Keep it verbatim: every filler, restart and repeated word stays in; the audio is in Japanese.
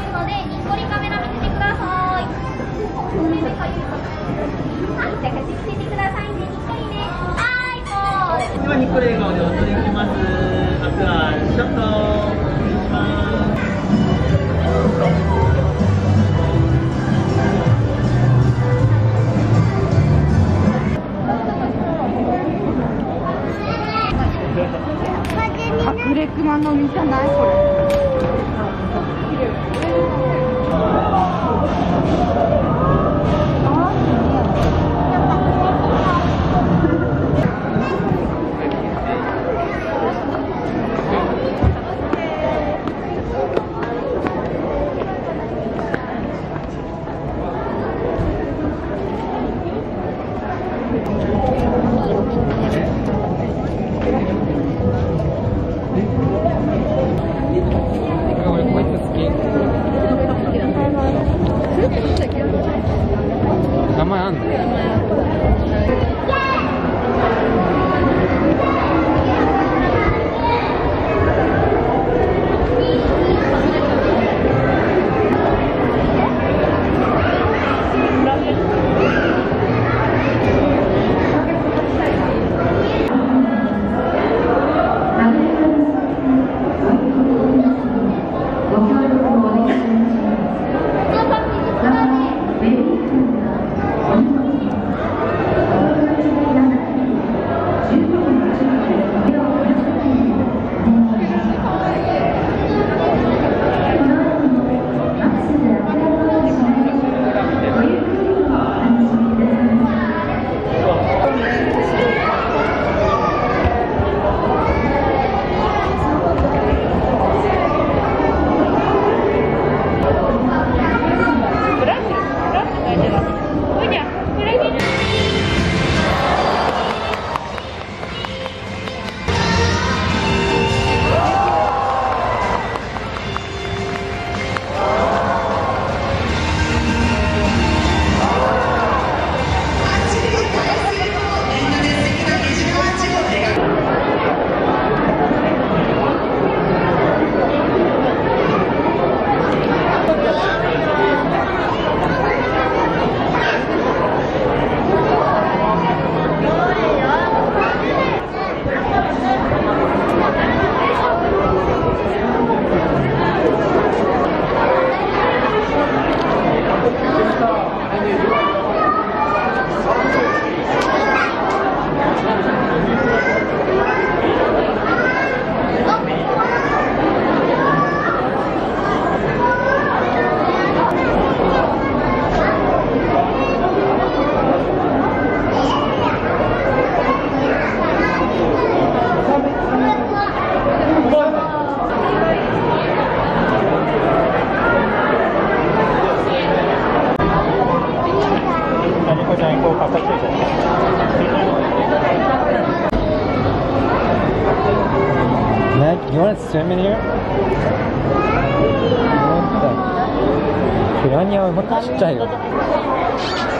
ますので、にっこりカメラ見ててください。はい、じゃあ口見せてくださいね。にっこりね。はい、ポーズ。 ではにっこり笑顔でお撮りいきます。あとはショットお願いします。 隠れ熊の実じゃないこれ。 名前あんの？ You want to swim in here? ピラニアはもっとちっちゃいよ。